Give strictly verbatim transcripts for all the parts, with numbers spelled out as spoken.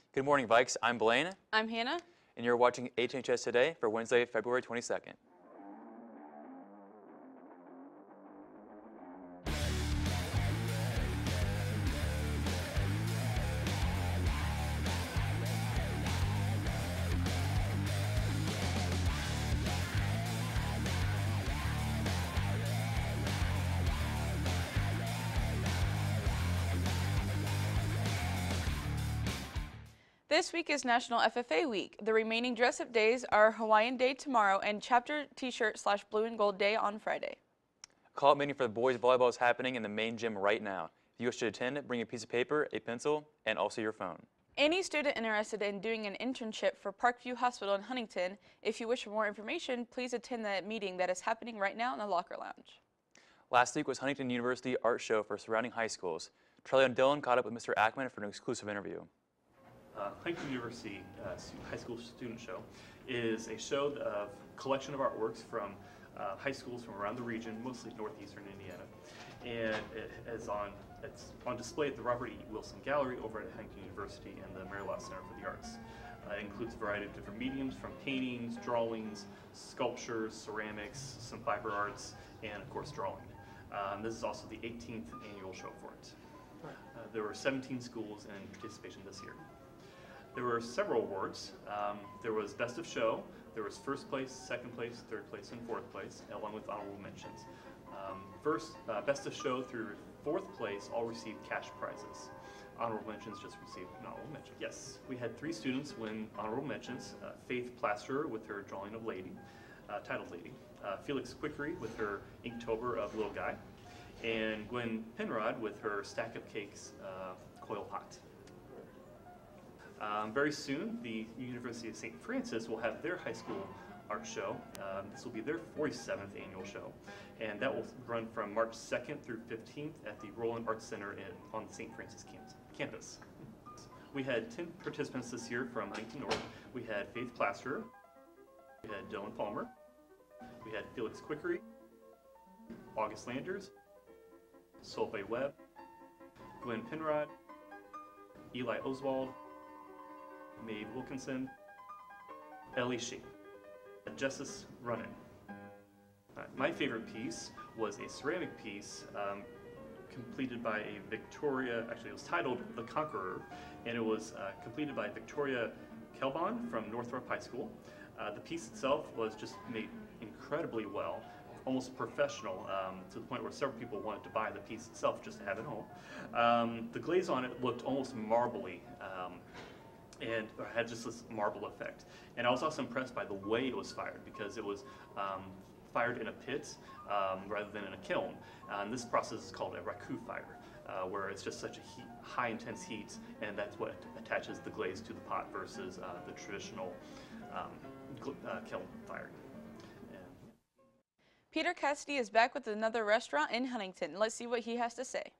Good morning, Vikes. I'm Blaine. I'm Hannah. And you're watching H H S Today for Wednesday, February twenty-second. This week is National F F A Week. The remaining dress-up days are Hawaiian Day tomorrow and Chapter T-shirt slash Blue and Gold Day on Friday. Call-up meeting for the boys volleyball is happening in the main gym right now. If you wish to attend, bring a piece of paper, a pencil, and also your phone. Any student interested in doing an internship for Parkview Hospital in Huntington, if you wish for more information, please attend the meeting that is happening right now in the Locker Lounge. Last week was Huntington University Art Show for surrounding high schools. Charlie and Dylan caught up with Mister Ackman for an exclusive interview. Uh, Huntington University uh, High School Student Show is a show of collection of artworks from uh, high schools from around the region, mostly northeastern Indiana, and it is on it's on display at the Robert E. Wilson Gallery over at Huntington University and the Mary Law Center for the Arts. Uh, it includes a variety of different mediums, from paintings, drawings, sculptures, ceramics, some fiber arts, and of course drawing. Um, this is also the eighteenth annual show for it. Uh, there were seventeen schools in participation this year. There were several awards. Um, there was Best of Show, there was First Place, Second Place, Third Place, and Fourth Place, along with honorable mentions. Um, first, uh, Best of Show through Fourth Place all received cash prizes. Honorable mentions just received an honorable mention. Yes, we had three students win honorable mentions. Uh, Faith Plasterer with her drawing of Lady, uh, titled Lady. Uh, Felix Quickery with her Inktober of Little Guy. And Gwen Penrod with her Stack of Cakes uh, coil pot. Um, very soon, the University of Saint Francis will have their high school art show. Um, this will be their forty-seventh annual show, and that will run from March second through fifteenth at the Roland Arts Center in, on the Saint Francis campus. We had ten participants this year from Huntington North. We had Faith Plasterer, we had Dylan Palmer, we had Felix Quickery, August Landers, Solveig Webb, Gwen Penrod, Eli Oswald, Maeve Wilkinson, Ellie Shee, Justice Runnin. Uh, my favorite piece was a ceramic piece um, completed by a Victoria, actually it was titled The Conqueror, and it was uh, completed by Victoria Kelbon from Northrop High School. Uh, the piece itself was just made incredibly well, almost professional, um, to the point where several people wanted to buy the piece itself just to have at home. Um, the glaze on it looked almost marbly, um, and had just this marble effect. And I was also impressed by the way it was fired, because it was um, fired in a pit um, rather than in a kiln. Uh, and this process is called a raku fire, uh, where it's just such a heat, high intense heat, and that's what attaches the glaze to the pot versus uh, the traditional um, uh, kiln firing. And Peter Cassidy is back with another restaurant in Huntington. Let's see what he has to say.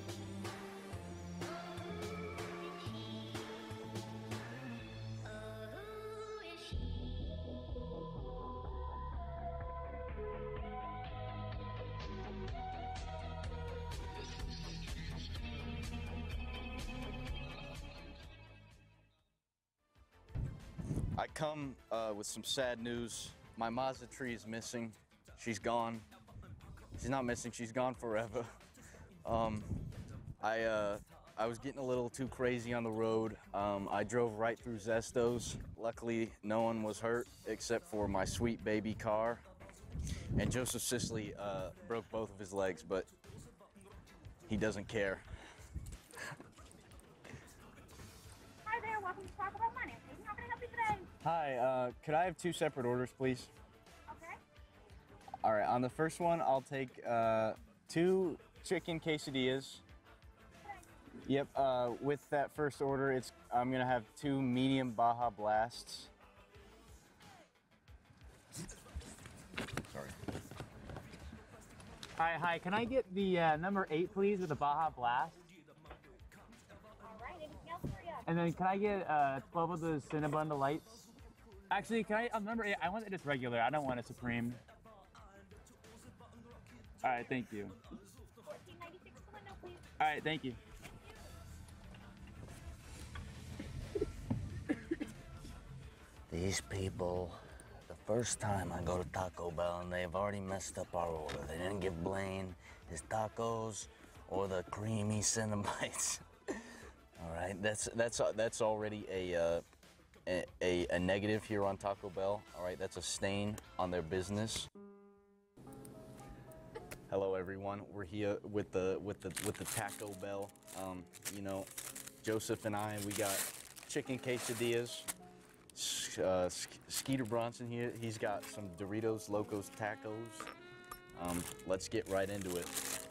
I come uh, with some sad news. My Mazda tree is missing. She's gone. She's not missing, she's gone forever. Um, I, uh, I was getting a little too crazy on the road. Um, I drove right through Zestos. Luckily, no one was hurt except for my sweet baby car. And Joseph Sisley uh, broke both of his legs, but he doesn't care. Hi there, welcome to Taco Bell Finance. How can I help you today? Hi, uh, could I have two separate orders, please? Okay. All right, on the first one, I'll take uh, two chicken quesadillas. Yep, uh, with that first order, it's I'm gonna have two medium Baja Blasts. Sorry. Hi, hi, can I get the uh, number eight, please, with the Baja Blast? All right, anything else for you? And then can I get uh, twelve of the Cinnabon Lights? Actually, can I, um, number eight, I want it just regular. I don't want a Supreme. All right, thank you. fourteen ninety-six the window, please. All right, thank you. These people, the first time I go to Taco Bell and they've already messed up our order. They didn't give Blaine his tacos or the creamy Cinnabites. All right, that's that's that's already a, uh, a, a a negative here on Taco Bell. All right, that's a stain on their business. Hello, everyone. We're here with the with the with the Taco Bell. Um, you know, Joseph and I, we got chicken quesadillas. Uh, Skeeter Bronson here, he's got some Doritos Locos Tacos. Um, let's get right into it.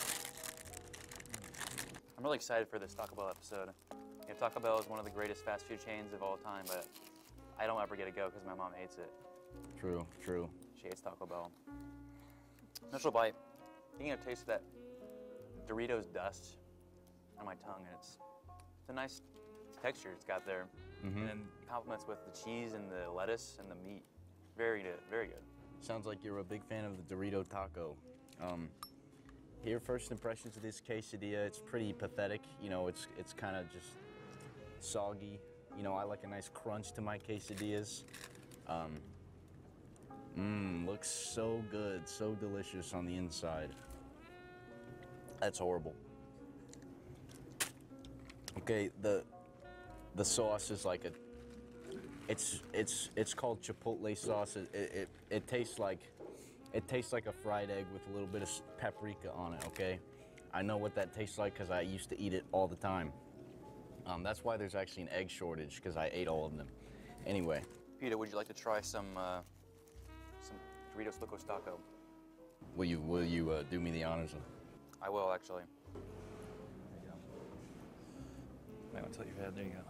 I'm really excited for this Taco Bell episode. You know, Taco Bell is one of the greatest fast food chains of all time, but I don't ever get to go because my mom hates it. True, true. She hates Taco Bell. Initial bite, you get a taste of that Doritos dust on my tongue, and it's, it's a nice texture it's got there. Mm-hmm. And then compliments with the cheese and the lettuce and the meat. Very good, very good. Sounds like you're a big fan of the Dorito taco. Um, here, first impressions of this quesadilla, it's pretty pathetic. You know, it's it's kind of just soggy. You know, I like a nice crunch to my quesadillas. Um, mmm, looks so good, so delicious on the inside. That's horrible. Okay, the the sauce is like a, it's it's it's called Chipotle sauce. It it, it, it tastes like, it tastes like a fried egg with a little bit of paprika on it. Okay, I know what that tastes like because I used to eat it all the time. Um, that's why there's actually an egg shortage, because I ate all of them. Anyway. Peter, would you like to try some uh, some Doritos Locos Taco? Will you will you uh, do me the honors of? I will actually. There you go. Might want to tilt your head. There you go.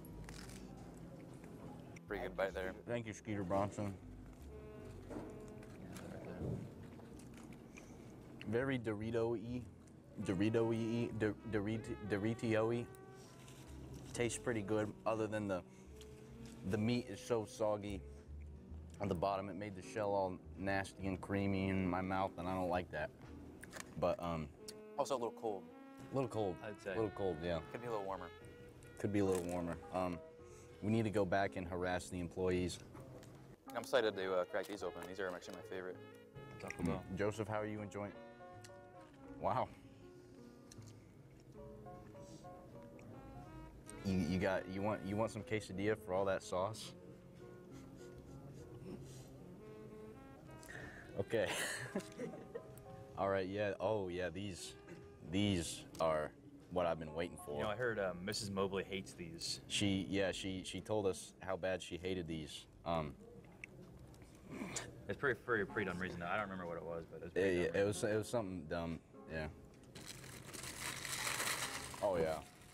Pretty good bite there. Thank you, Skeeter Bronson. Yeah, right there. Very Dorito-y, Dorito-y, Dor- Dorito- Dorito-y. Tastes pretty good, other than the the meat is so soggy on the bottom. It made the shell all nasty and creamy in my mouth, and I don't like that. But um, also a little cold. A little cold. I'd say. A little cold, yeah. Could be a little warmer. Could be a little warmer. Um, we need to go back and harass the employees. I'm excited to uh, crack these open. These are actually my favorite. Taco Bell. Joseph, how are you enjoying? Wow. You, you got you want you want some quesadilla for all that sauce? Okay. All right. Yeah. Oh yeah. These these are what I've been waiting for. You know, I heard um, Missus Mobley hates these. She yeah she she told us how bad she hated these. Um. It's pretty pretty pretty dumb reason. I don't remember what it was, but it was It, pretty it, dumb it was it was something dumb. Yeah. Oh yeah.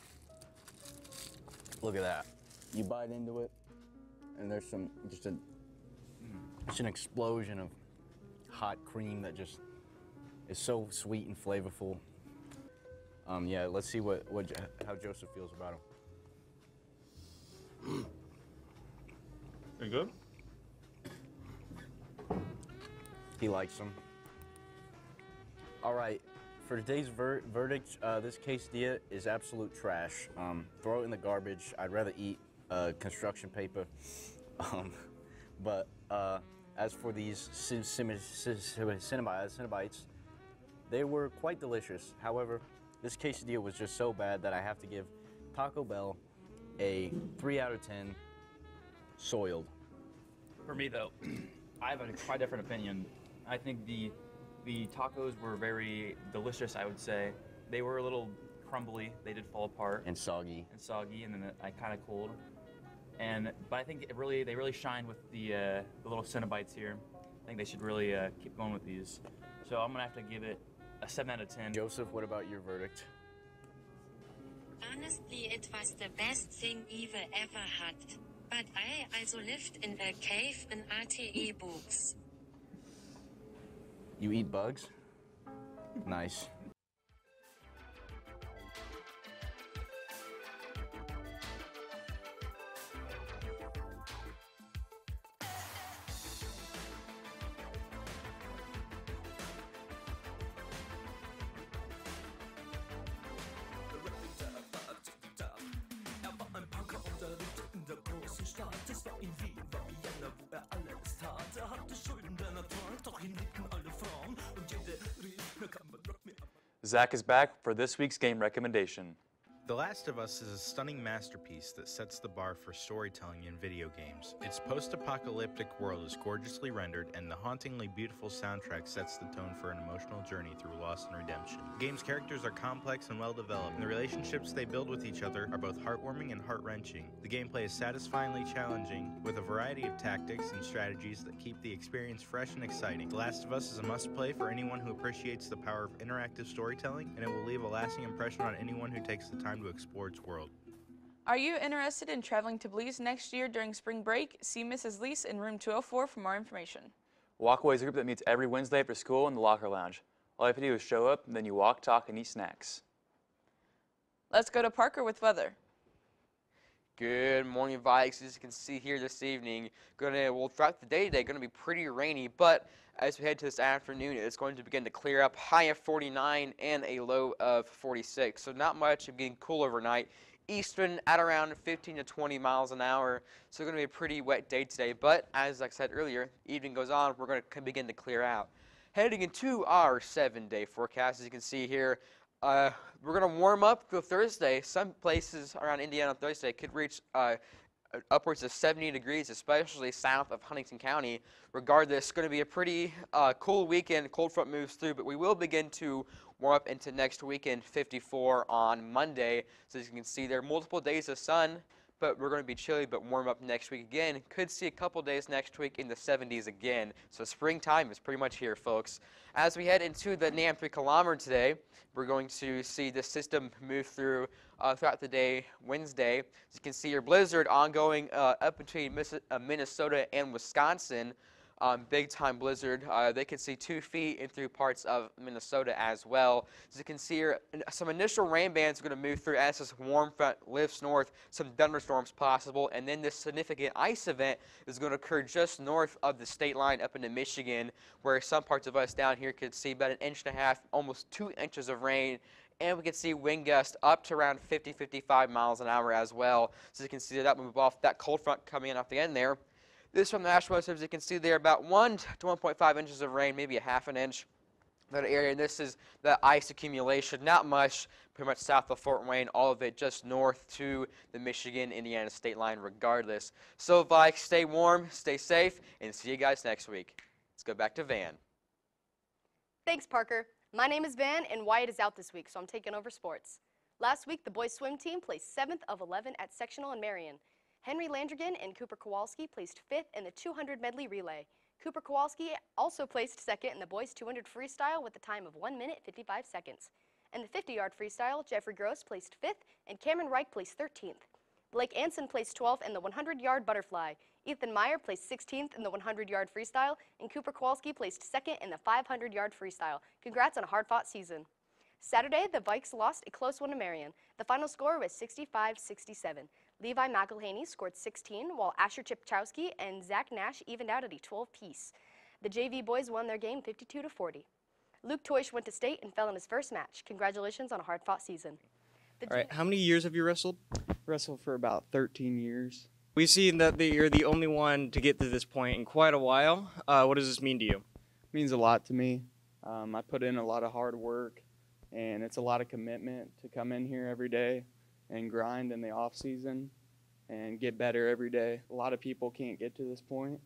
Look at that. You bite into it, and there's some, just a, it's an explosion of hot cream that just is so sweet and flavorful. Um, yeah, let's see what, what how Joseph feels about them. You good? He likes them. All right. For today's ver- verdict, uh, this quesadilla is absolute trash. Um, throw it in the garbage. I'd rather eat uh, construction paper. Um, but uh, as for these sim- sim- sim- Cinnabites, Cinnabites, they were quite delicious. However, this quesadilla was just so bad that I have to give Taco Bell a three out of ten soiled. For me, though, I have a quite different opinion. I think the the tacos were very delicious, I would say. They were a little crumbly. They did fall apart. And soggy. And soggy, and then I kind of cooled. And but I think it really they really shine with the uh, the little Cinnabites here. I think they should really uh, keep going with these. So I'm gonna have to give it a seven out of ten. Joseph, what about your verdict? Honestly, it was the best thing Eva ever had. But I also lived in a cave in R T E books. You eat bugs? Nice. Er war ein Punker und er lebte in der großen Stadt. Es war in Wien, war Vienna Zach is back for this week's game recommendation. The Last of Us is a stunning masterpiece that sets the bar for storytelling in video games. Its post-apocalyptic world is gorgeously rendered, and the hauntingly beautiful soundtrack sets the tone for an emotional journey through loss and redemption. The game's characters are complex and well-developed, and the relationships they build with each other are both heartwarming and heart-wrenching. The gameplay is satisfyingly challenging, with a variety of tactics and strategies that keep the experience fresh and exciting. The Last of Us is a must-play for anyone who appreciates the power of interactive storytelling, and it will leave a lasting impression on anyone who takes the time to explore its world. Are you interested in traveling to Belize next year during spring break? See Missus Lease in room two oh four for more information. Walkaway is a group that meets every Wednesday after school in the Locker Lounge. All you have to do is show up, and then you walk, talk, and eat snacks. Let's go to Parker with weather. Good morning, Vikes. As you can see here this evening, gonna well throughout the day today, gonna be pretty rainy, but as we head to this afternoon, it's going to begin to clear up. High of forty-nine and a low of forty-six. So not much. It's getting cool overnight. Eastern at around fifteen to twenty miles an hour. So going to be a pretty wet day today. But as I said earlier, evening goes on, we're going to begin to clear out. Heading into our seven-day forecast, as you can see here, uh, we're going to warm up through Thursday. Some places around Indiana on Thursday could reach uh, upwards of seventy degrees, especially south of Huntington County. Regardless, it's going to be a pretty uh, cool weekend. Cold front moves through, but we will begin to warm up into next weekend, fifty-four on Monday. So as you can see, there are multiple days of sun, but we're going to be chilly, but warm up next week again. Could see a couple days next week in the seventies again. So springtime is pretty much here, folks. As we head into the NAM three kilometer today, we're going to see the system move through uh, throughout the day Wednesday. As you can see, your blizzard ongoing uh, up between Minnesota and Wisconsin. Um, big time blizzard. Uh, they can see two feet in through parts of Minnesota as well. As you can see here, some initial rain bands are going to move through as this warm front lifts north. Some thunderstorms possible, and then this significant ice event is going to occur just north of the state line up into Michigan, where some parts of us down here could see about an inch and a half, almost two inches of rain. And we can see wind gusts up to around fifty, fifty-five miles an hour as well. So you can see that move off that cold front coming in off the end there. This from the National Weather Service, you can see there about one to one point five inches of rain, maybe a half an inch. That area, and this is the ice accumulation. Not much, pretty much south of Fort Wayne, all of it just north to the Michigan-Indiana state line regardless. So, Vikes, stay warm, stay safe, and see you guys next week. Let's go back to Van. Thanks, Parker. My name is Van, and Wyatt is out this week, so I'm taking over sports. Last week, the boys' swim team placed seventh of eleven at sectional in Marion. Henry Landrigan and Cooper Kowalski placed fifth in the two hundred medley relay. Cooper Kowalski also placed second in the boys' two hundred freestyle with a time of one minute fifty-five seconds. In the fifty yard freestyle, Jeffrey Gross placed fifth and Cameron Reich placed thirteenth. Blake Anson placed twelfth in the one hundred yard butterfly. Ethan Meyer placed sixteenth in the one hundred yard freestyle, and Cooper Kowalski placed second in the five hundred yard freestyle. Congrats on a hard-fought season. Saturday, the Vikes lost a close one to Marion. The final score was sixty-five sixty-seven. Levi McElhaney scored sixteen, while Asher Chipchowski and Zach Nash evened out at a twelve piece. The J V boys won their game fifty-two to forty. Luke Toish went to state and fell in his first match. Congratulations on a hard-fought season. The All right, how many years have you wrestled? Wrestled for about thirteen years. We've seen that the, you're the only one to get to this point in quite a while. Uh, what does this mean to you? It means a lot to me. Um, I put in a lot of hard work, and it's a lot of commitment to come in here every day and grind in the off season and get better every day. A lot of people can't get to this point,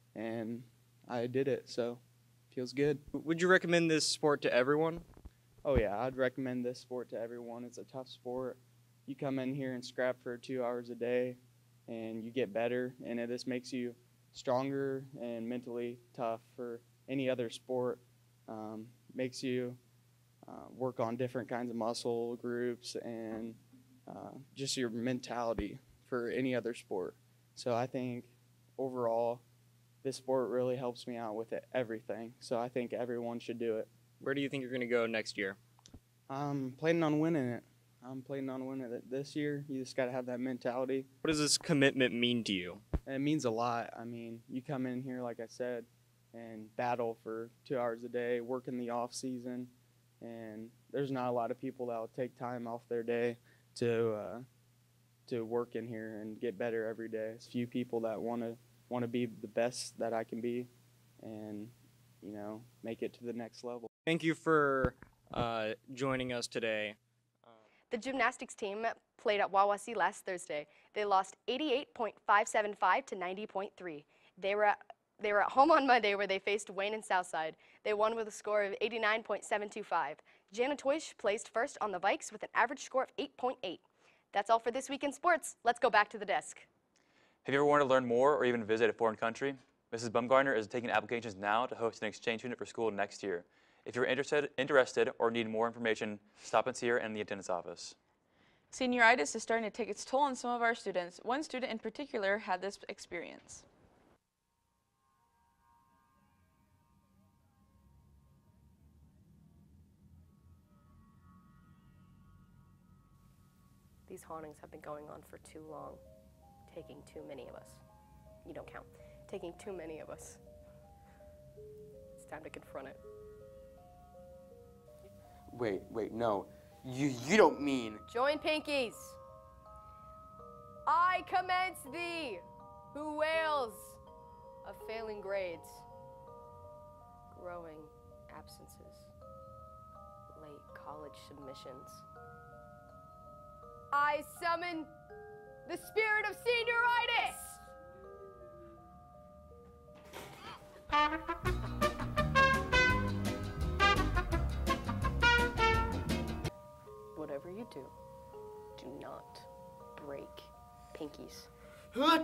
and I did it, so it feels good. Would you recommend this sport to everyone? Oh yeah, I'd recommend this sport to everyone. It's a tough sport. You come in here and scrap for two hours a day, and you get better, and it just makes you stronger and mentally tough for any other sport. Um, makes you uh, work on different kinds of muscle groups and uh, just your mentality for any other sport. So I think overall, this sport really helps me out with it, everything. So I think everyone should do it. Where do you think you're going to go next year? I'm planning on winning it. I'm planning on winning it this year. You just got to have that mentality. What does this commitment mean to you? It means a lot. I mean, you come in here, like I said, and battle for two hours a day, work in the off season, and there's not a lot of people that will take time off their day to uh, to work in here and get better every day. There's few people that want to want to be the best that I can be, and you know, make it to the next level. Thank you for uh, joining us today. The gymnastics team played at Wawasee last Thursday. They lost eighty-eight point five seven five to ninety point three. They were at, they were at home on Monday where they faced Wayne and Southside. They won with a score of eighty-nine point seven two five. Jana Toish placed first on the Vikes with an average score of eight point eight. That's all for this week in sports. Let's go back to the desk. Have you ever wanted to learn more or even visit a foreign country? Missus Bumgardner is taking applications now to host an exchange student for school next year. If you're interested, interested or need more information, stop and see her in the attendance office. Senioritis is starting to take its toll on some of our students. One student in particular had this experience. These hauntings have been going on for too long, taking too many of us. You don't count. Taking too many of us. It's time to confront it. Wait, wait, no. You, you don't mean... Join pinkies. I commence thee, who wails of failing grades, growing absences, late college submissions. I summon the spirit of senioritis! Whatever you do, do not break pinkies. Two!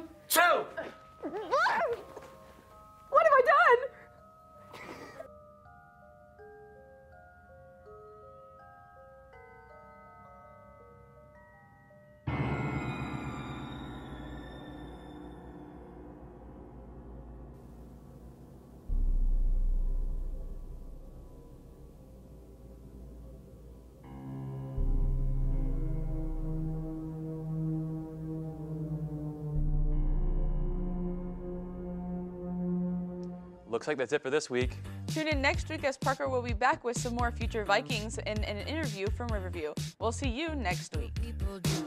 What have I done? Looks like that's it for this week. Tune in next week as Parker will be back with some more future Vikings and, and an interview from Riverview. We'll see you next week.